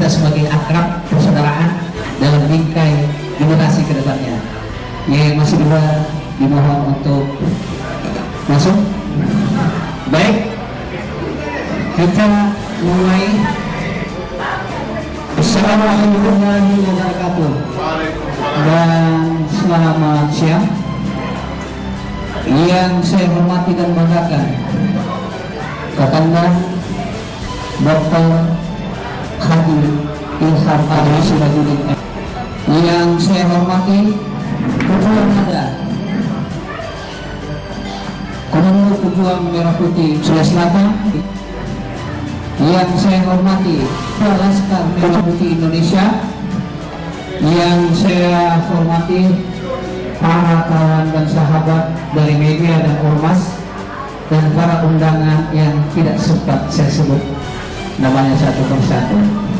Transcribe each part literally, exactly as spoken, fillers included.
kita sebagai akrab persaudaraan dalam bingkai generasi kedepannya. Yang masih juga dimohon untuk masuk. Baik, kita mulai. Assalamualaikum warahmatullahi wabarakatuh. Dan selamat siang. Yang saya hormati dan banggakan Kakanda Doktor Haji Ilham Ali Sirajuddin. Yang saya hormati Ketua Nada Komando Pejuang Merah Putih Sulawesi Selatan. Yang saya hormati Laskar Merah Putih Indonesia. Yang saya hormati para kawan dan sahabat dari media dan ormas, dan para undangan yang tidak sempat saya sebut namanya satu persatu.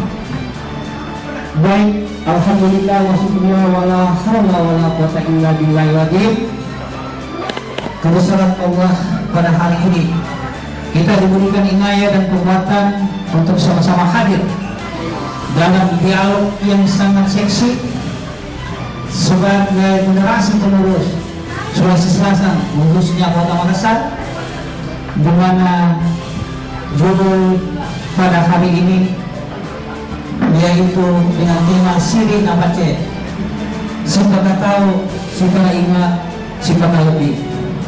Baik, alhamdulillah wa syukurullah wala haula wala quwwata illa billahil azim. Kebesaran Allah pada hari ini kita diberikan inayah dan kekuatan untuk sama-sama hadir dalam dialog yang sangat seksi sebagai generasi penerus Sulawesi Selatan, khususnya Kota Makassar, di mana judul pada hari ini yaitu dengan tema Siri Nabace, siapa tahu, siapa ingat, siapa lebih.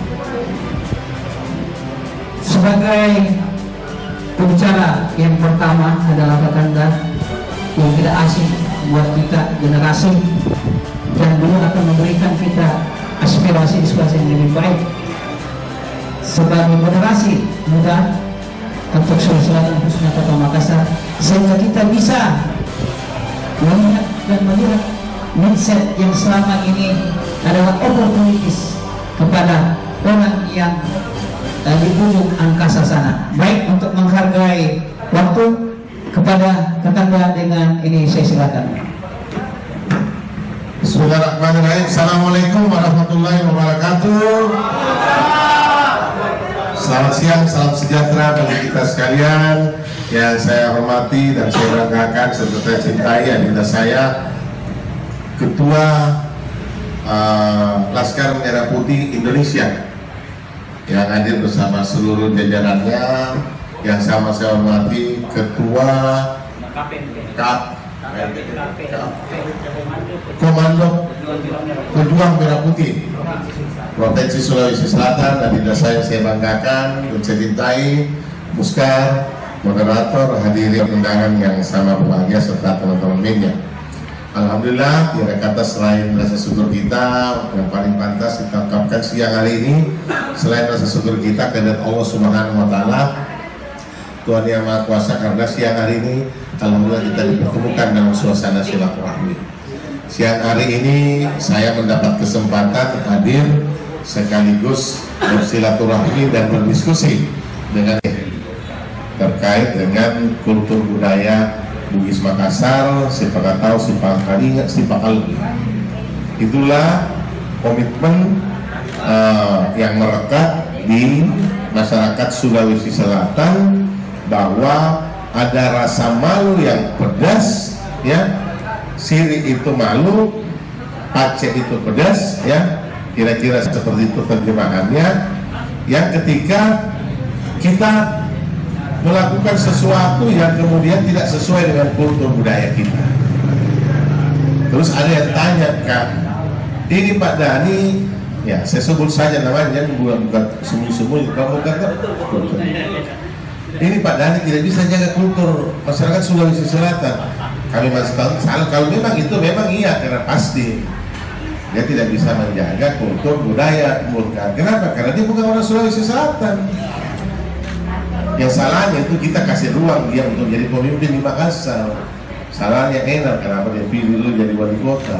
Sebagai pembicara yang pertama adalah Kakanda yang tidak asing buat kita generasi, dan beliau akan memberikan kita aspirasi-aspirasi yang lebih baik sebagai generasi muda untuk Sulawesi Selatan, khususnya Kota Makassar, sehingga kita bisa melihat dan melihat mindset yang selama ini adalah oportunitis kepada orang yang uh, di ujung angkasa sana. Baik, untuk menghargai waktu kepada Kakanda dengan ini saya silakan. Bismillahirrahmanirrahim. Assalamualaikum warahmatullahi wabarakatuh. Selamat siang, salam sejahtera bagi kita sekalian yang saya hormati dan saya banggakan serta saya cintai adinda saya, Ketua uh, Laskar Merah Putih Indonesia yang hadir bersama seluruh jajarannya, yang sama saya hormati Ketua Kap Komando Pejuang Merah Putih Provinsi Sulawesi Selatan, dan tidak saya saya banggakan dan saya cintai, Muskar, moderator, hadirin undangan yang sama berbahagia serta teman-teman media. Alhamdulillah, tiada kata selain rasa syukur kita yang paling pantas kita ungkapkan siang hari ini, selain rasa syukur kita kepada Allah Subhanahu Wa Taala, Tuhan Yang Maha Kuasa, karena siang hari ini alhamdulillah kita dipertemukan dalam suasana silaturahmi. Siang hari ini saya mendapat kesempatan hadir sekaligus bersilaturahmi dan berdiskusi dengan terkait dengan kultur budaya Bugis Makassar, siapa tahu, siapa kali, siapa kali. Itulah komitmen uh, yang melekat di masyarakat Sulawesi Selatan, bahwa ada rasa malu yang pedas, ya. Siri itu malu, Aceh itu pedas, ya. Kira-kira seperti itu terjemahannya. Yang ketika kita melakukan sesuatu yang kemudian tidak sesuai dengan kultur budaya kita. Terus ada yang tanya, Kak, ini Pak Dhani, ya saya sebut saja namanya, bukan bukan sembunyi-sembunyi, kamu kata ini Pak Dhani tidak bisa jaga kultur masyarakat Sulawesi Selatan. Kami masih tahu salah. Kalau memang itu memang iya, karena pasti dia tidak bisa menjaga kultur budaya. Kenapa? Karena dia bukan orang Sulawesi Selatan. Yang salahnya itu kita kasih ruang dia untuk jadi pemimpin di Makassar. Salahnya enak, kenapa dia pilih dulu jadi wali kota?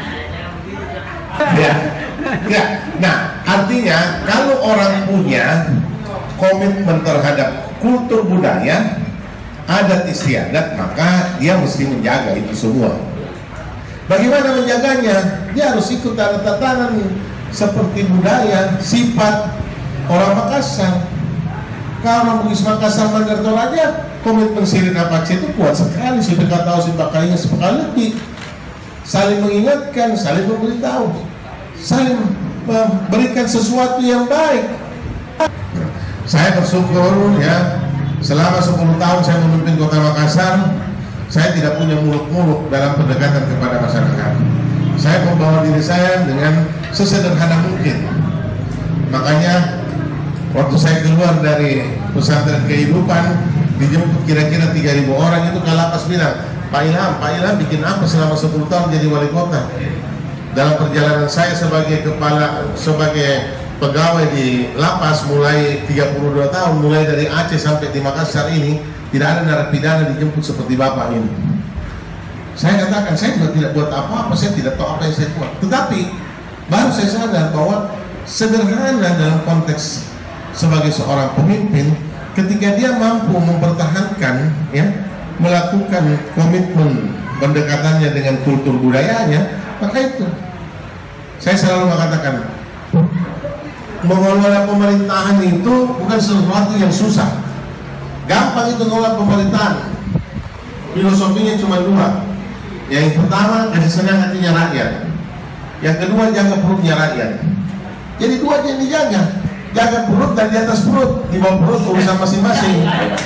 Ya, ya. Nah, artinya kalau orang punya komitmen terhadap kultur budaya, adat istiadat, maka dia mesti menjaga itu semua. Bagaimana menjaganya? Dia harus ikut tata-tatanan seperti budaya, sifat orang Makassar. Kalau Bugis Makassar Mandar Toraja, komitmen Sirina Apache itu kuat sekali, sudah kata tahu si bakalinya sepakali lagi, saling mengingatkan, saling memberitahu, saling memberikan sesuatu yang baik. Saya bersyukur ya, selama sepuluh tahun saya memimpin Kota Makassar, saya tidak punya muluk-muluk dalam pendekatan kepada masyarakat. Saya membawa diri saya dengan sesederhana mungkin. Makanya waktu saya keluar dari pesantren kehidupan, dijemput kira-kira tiga ribu orang, itu Kalapas bilang, Pak Ilham, Pak Ilham bikin apa selama sepuluh tahun jadi wali kota? Dalam perjalanan saya sebagai kepala, sebagai pegawai di lapas mulai tiga puluh dua tahun, mulai dari Aceh sampai di Makassar ini, tidak ada narapidana dijemput seperti Bapak ini. Saya katakan, saya juga tidak buat apa-apa, saya tidak tahu apa yang saya buat. Tetapi baru saya sadar bahwa sederhana dalam konteks sebagai seorang pemimpin, ketika dia mampu mempertahankan, ya, melakukan komitmen pendekatannya dengan kultur budayanya, maka itu saya selalu mengatakan, mengelola pemerintahan itu bukan sesuatu yang susah. Gampang itu mengelola pemerintahan. Filosofinya cuma dua. Yang pertama, kasih senang hatinya rakyat. Yang kedua, jaga perutnya rakyat. Jadi dua yang dijaga, jaga perut dan di atas perut, di bawah perut urusan masing-masing.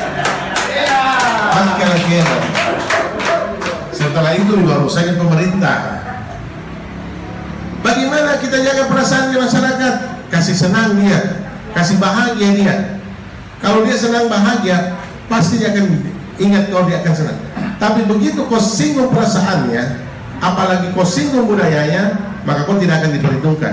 Kan kira-kira. Setelah itu baru saja pemerintah. Bagaimana kita jaga perasaan di masyarakat? Kasih senang dia, kasih bahagia dia. Kalau dia senang bahagia, pasti dia akan ingat kalau dia akan senang. Tapi begitu kau singgung perasaannya, apalagi kau singgung budayanya, maka kau tidak akan diperhitungkan.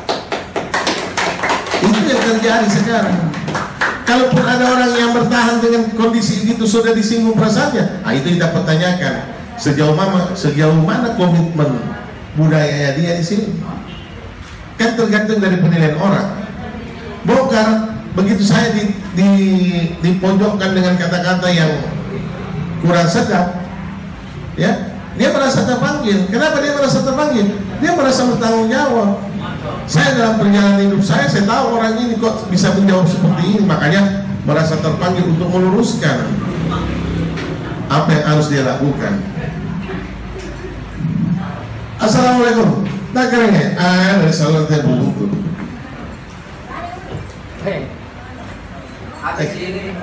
Itu yang terjadi sekarang. Kalaupun ada orang yang bertahan dengan kondisi itu sudah disinggung perasaannya, nah itu kita pertanyakan sejauh mana, sejauh mana komitmen budayanya dia di sini. Kan tergantung dari penilaian orang. Bongkar, begitu saya di, di, dipojokkan dengan kata-kata yang kurang sedap, ya, dia merasa terpanggil. Kenapa dia merasa terpanggil? Dia merasa bertanggung jawab. Saya dalam perjalanan hidup saya, saya tahu orang ini kok bisa menjawab seperti ini, makanya merasa terpanggil untuk meluruskan apa yang harus dia lakukan. Assalamualaikum. Tak keren ah, dari saluran teh buku. Hei, ada sini.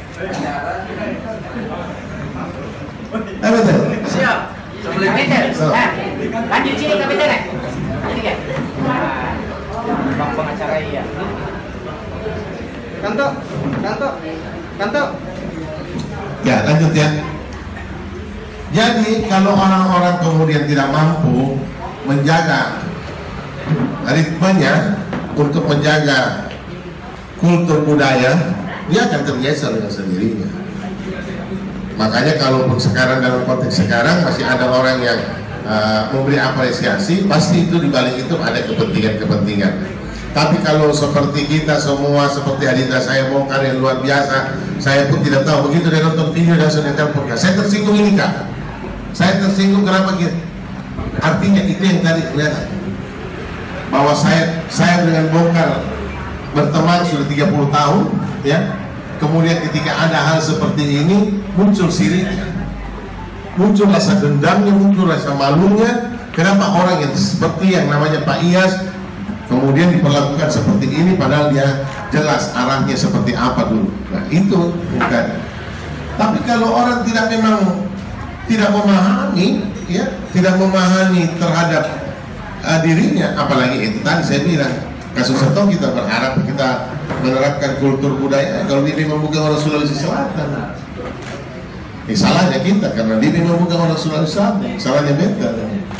Apa tuh? Siap. Sebelum meter. Nah, lanjut sini ke meter. Ini kan. Bang pengacara iya. Kanto, kanto, kanto. Ya, lanjut ya. Jadi kalau orang-orang kemudian tidak mampu menjaga ritmenya untuk menjaga kultur budaya, dia akan tergeser dengan sendirinya. Makanya kalaupun sekarang dalam konteks sekarang masih ada orang yang uh, memberi apresiasi, pasti itu dibalik itu ada kepentingan-kepentingan. Tapi kalau seperti kita semua, seperti Adinda saya bongkar yang luar biasa, saya pun tidak tahu, begitu dia nonton video dan sudah telepon, saya tersinggung ini Kak, saya tersinggung kenapa gitu? Artinya itu yang tadi kelihatan bahwa saya saya dengan bongkar berteman sudah tiga puluh tahun, ya. Kemudian ketika ada hal seperti ini muncul siriknya, muncul rasa dendamnya, muncul rasa malunya. Kenapa orang yang seperti yang namanya Pak Iyas kemudian diperlakukan seperti ini, padahal dia jelas arahnya seperti apa dulu. Nah itu bukan. Tapi kalau orang tidak memang tidak memahami, ya, tidak memahami terhadap uh, dirinya, apalagi itu tadi saya bilang kasus Setong, kita berharap kita menerapkan kultur budaya. Kalau dia memang bukan orang Sulawesi Selatan, ini salahnya kita karena dia memang bukan orang Sulawesi Selatan, salahnya beta.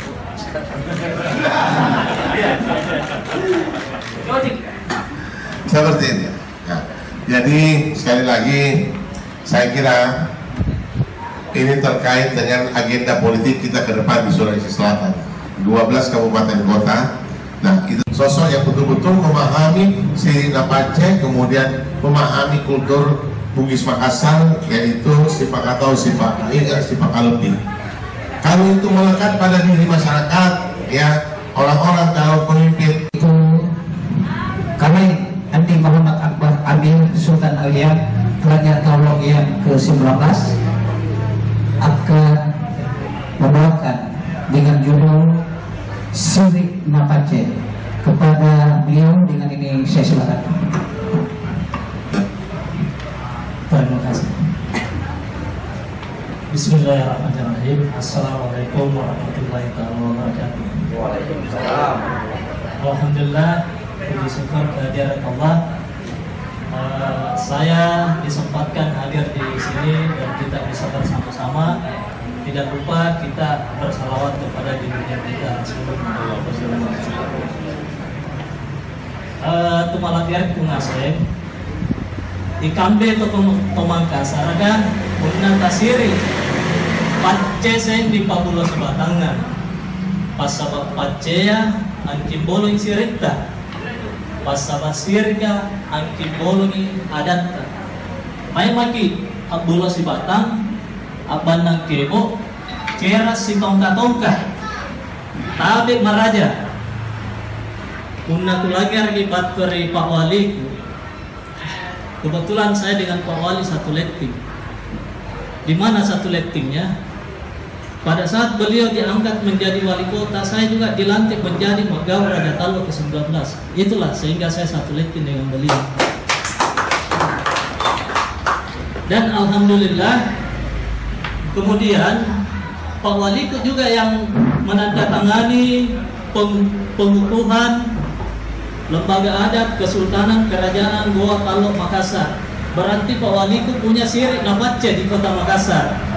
Seperti ini. Nah, jadi sekali lagi saya kira ini terkait dengan agenda politik kita ke depan di Sulawesi Selatan, dua belas kabupaten kota. Nah, itu sosok yang betul-betul memahami Sirina Apache, kemudian memahami kultur Bugis Makassar, yaitu Sipak atau Sipak Air, Sipak Alepi. Kalau itu melekat pada diri masyarakat, ya, orang-orang kalau pemimpin Itu kami anti Muhammad Akbar Amin Sultan Aliyah Raja Tawlog yang ke sembilan belas akan membawakan dengan judul Sirik Napace. Kepada beliau dengan ini saya silakan. Terima kasih. Bismillahirrahmanirrahim. Assalamualaikum warahmatullahi wabarakatuh. Waalaikumsalam. Alhamdulillah, puji syukur kehadiran Allah. Uh, saya disempatkan hadir di sini dan kita bisa bersama-sama. Tidak lupa kita bersalawat kepada junjungan kita Rasulullah. Uh, Tumalakir kungasem ikambe to tomangka saraga unna tasiri pacce sen di pabulo sebatangan pasabab pacceya anki bolong sirita pasabab sirga anki bolong adatta may maki abulo si batang aban ng kebo kera si tongka-tongka tabi maraja unna tulagar ibat keri Pak Waliku. Kebetulan saya dengan Pak Wali satu letting. Di mana satu lettingnya? Pada saat beliau diangkat menjadi wali kota, saya juga dilantik menjadi Magawa Raja Talwa ke sembilan belas. Itulah sehingga saya satu letting dengan beliau. Dan alhamdulillah, kemudian Pak Waliku juga yang menandatangani pengukuhan Lembaga Adat Kesultanan Kerajaan Goa Talok Makassar. Berarti Pak Waliku punya sirik napace di kota Makassar.